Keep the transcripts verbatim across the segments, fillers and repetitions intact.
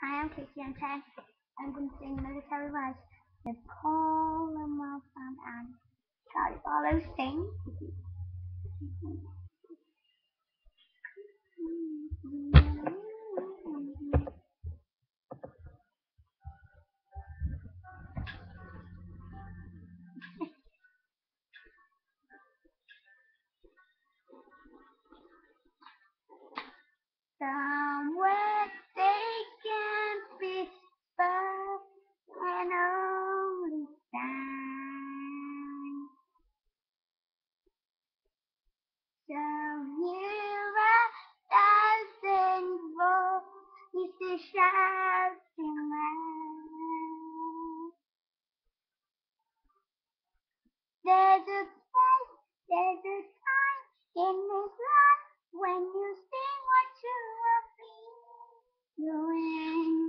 Hi, I'm Kiki. I'm ten. I'm going to sing Military Rise with Paul and Wilson and Charlie Barlow sing. Somewhere they can't be far and only stand. So here a thousand voices shouting loud. There's a place, there's a time in this life when you see what you are feeling.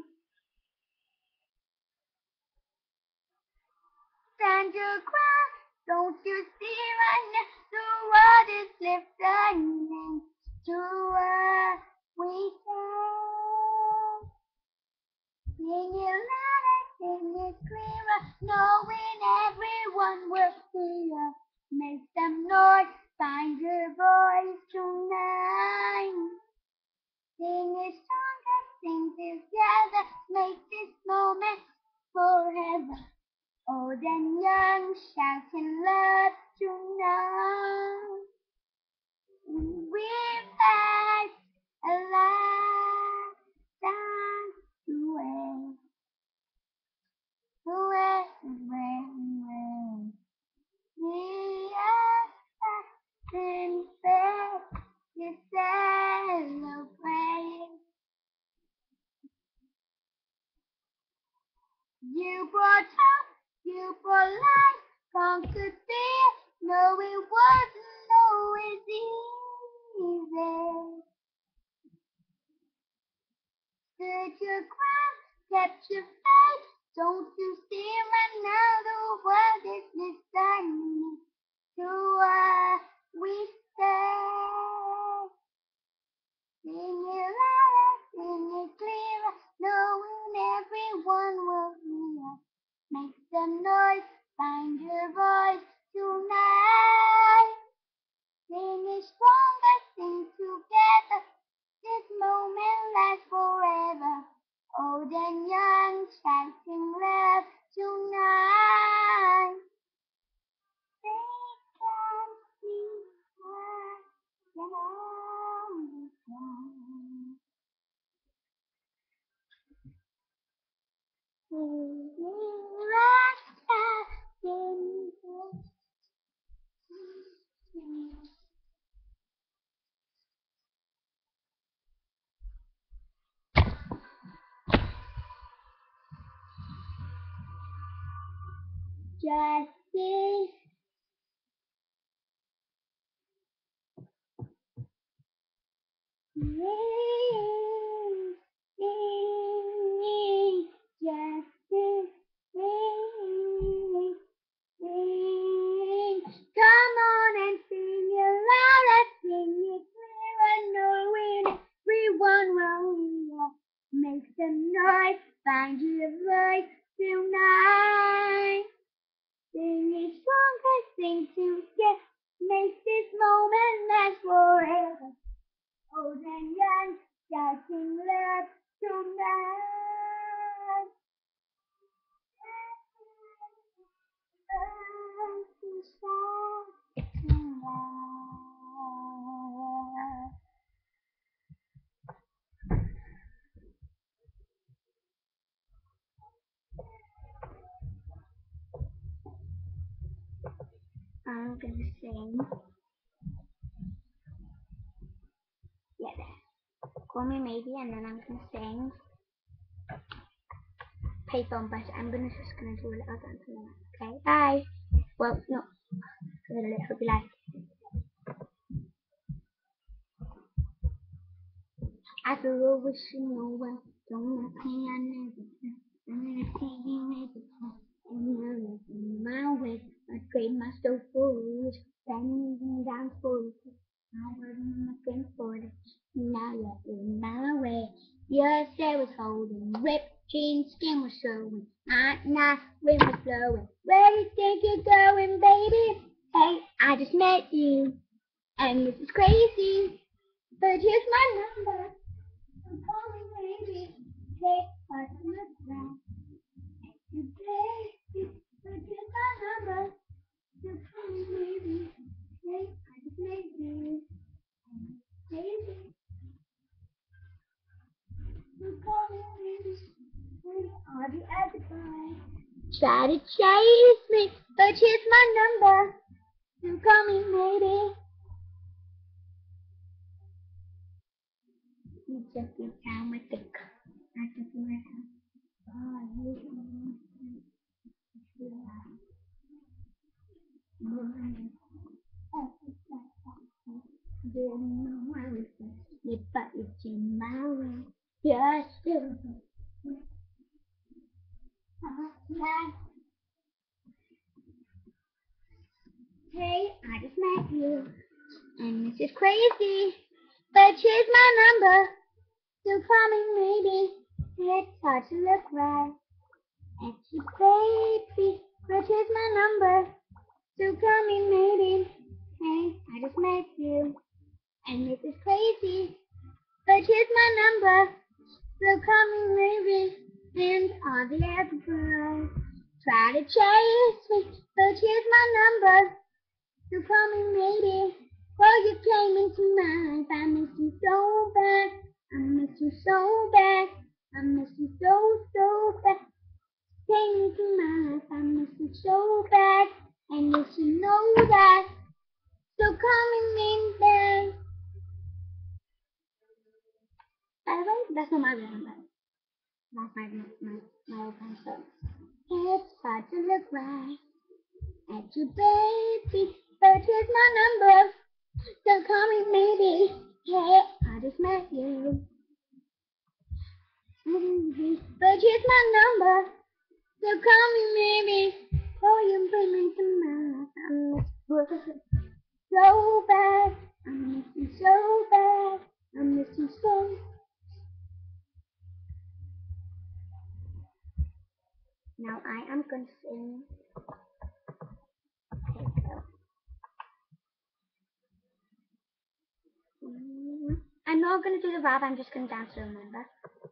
Stand your ground, don't you see right now the world is listening to what we say. Sing it louder, sing it clearer, knowing everyone will hear. Make some noise, find your voice tonight. Sing it stronger, sing together, make this moment forever. Old and young, shouting love tonight. We've had a lifetime away, away, away, away. We are in faith to celebrate. You brought hope, you brought life, conquered fear. No, it wasn't always easy. Stood your ground, kept your faith. Don't you see right now the world is listening to what we say. Sing it louder, sing it clearer, knowing everyone will hear. Make some noise, find your voice tonight. Sing it stronger, sing together. This moment lasts forever. Old and young, shouting love tonight. They can see what can only come. Justice, reign, reign, justice, reign, reign. Come on and sing it louder, sing it clearer, knowing everyone will hear. Make some noise, find your voice tonight. Sing it stronger, sing together, make this moment last forever. Old and young, shouting love tonight. Earth is shining light. I'm gonna sing. Yeah, there. Call me maybe, and then I'm gonna sing. Payphone, but I'm gonna just gonna do a little dance now. Okay, bye. Well, no, a little. Hope you like. I grew up wishing no one, don't let me I never. I'm gonna see you never come. And now in my way, I trade my soul for foolish, standing down for it. I wasn't looking for it. Now you're in my way. Yes, there was holding, ripped jeans, skin was showing, night, night, wind was blowing. Where do you think you're going, baby? Hey, I just met you, and this is crazy, but here's my number. So call me, baby. Hey, I just met you. You play, but here's my number. So call me, baby. Hey, I just met you, and it's crazy. So call me, baby. Hey, I'll be at the bar. Try to chase me, but here's my number. So call me, maybe. You just be down with the c- I just let her. Oh, I hate you. Didn't know I was gonna but it's in my way. Yes, still. Hey, I just met you, and this is crazy, but here's my number. So call me, maybe. It's hard to look right at you, baby, but here's my number. So call me, maybe. Hey, I just met you, and this is crazy, but here's my number. So call me, maybe. And all the other girls try to chase me, but here's my number. So call me, maybe. Oh, you came into my life. I miss you so bad. I miss you so bad. I miss you so, so bad. Came into my life. I miss you so bad. And you should know that. So call me, maybe. By the way, that's not my rhythm, but that's my, my, my old friend's song. It's hard to look right at you, baby. But here's my number. So call me, maybe. Hey, I just met you. Mm-hmm. But here's my number. So call me, maybe. Oh, you bring me to my I miss you so bad. I miss you so bad. I miss you so. Now I am going to sing. Okay, so. Mm, I'm not going to do the rap. I'm just going to dance to remember.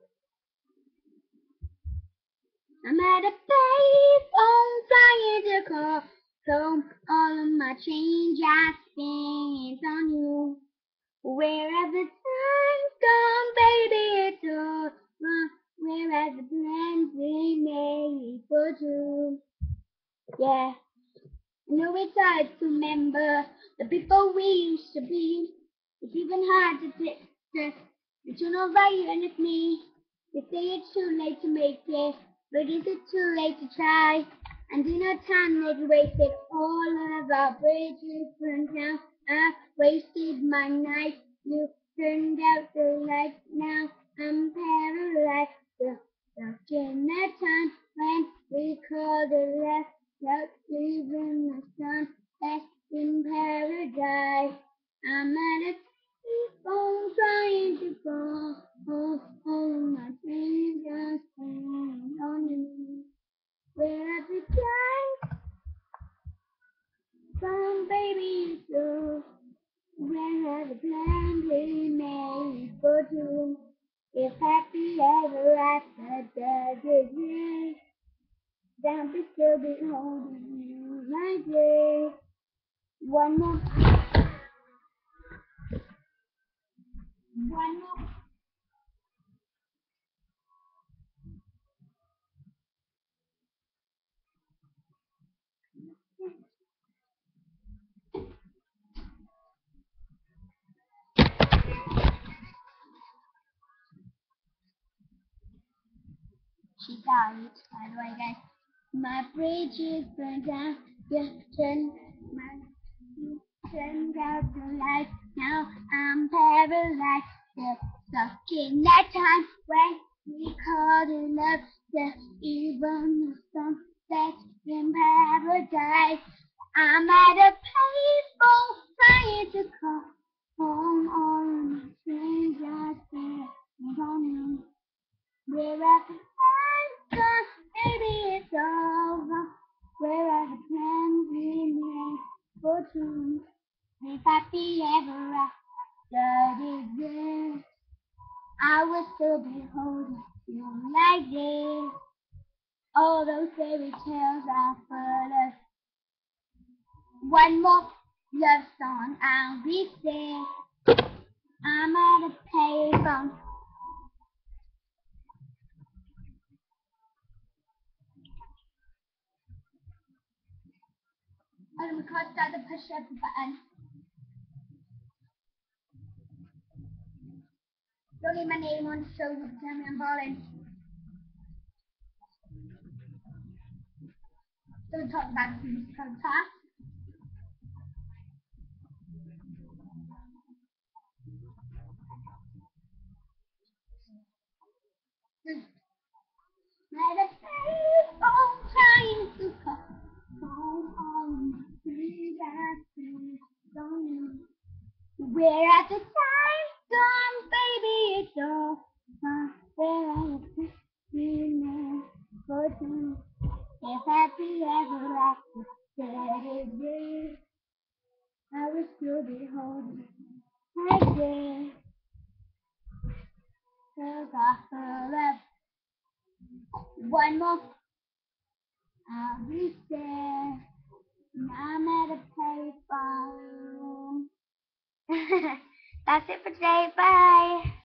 I'm at a place on trying to call home. All of my change I spent on you. Wherever time's gone, baby, it's all wrong. Whereas the plans we made for two. Yeah, I know it's hard to remember the people we used to be. It's even hard to picture that you're not right and it's me. They say it's too late to make it, but is it too late to try? And in our time they've wasted all of our bridges burned down. I wasted my night. You turned out the light. Now I'm paralyzed. Still stuck in that time when we called it left. Without even the sun that's in paradise. I'm at a phone trying to call home. All of my dreams are staying on you. Where every time some baby so where have the plans we made for two? If happy ever after does exist, then we still be holding you like this. One more, one more. She died, by the way, guys. My bridge is burned down. You turned my you turned out the light. Now I'm paralyzed. Still stuck in that time when we called it love. Still even the sunset in paradise. I'm at a payphone trying to call home. All of my friends are there. We're at the end, maybe it's over. We're at the plans we made for two. If happy ever after this, I will still be holding you like this. All those fairy tales are full of one more love song. I'll be there. I'm at a payphone. And we can't start to push every button. Don't need my name on the show, you can tell me I'm balling. Don't talk about things because huh? Meditate on trying to cut home on the that don't you? We're at the time gone, baby, it's all uh, there I am, for two. If happy ever after said it did, I will still be holding like this. Cause I feel left one more, I'll be there. And I'm at a payphone. That's it for today. Bye.